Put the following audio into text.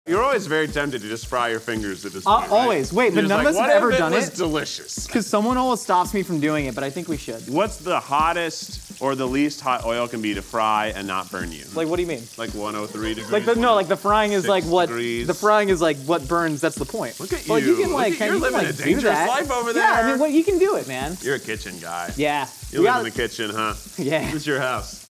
You're always very tempted to just fry your fingers at this point, right? Always. Wait, but none of us have ever done it. What if it was delicious? Because someone always stops me from doing it, but I think we should. What's the hottest or the least hot oil can be to fry and not burn you? Like, what do you mean? Like 103 degrees? Like, the frying is like what, degrees. the frying is like what burns, that's the point. Look at you. Like, you can like, you're living a dangerous life over there. Yeah, I mean, you can do it, man. You're a kitchen guy. Yeah. You live in the kitchen, huh? Yeah. This is your house.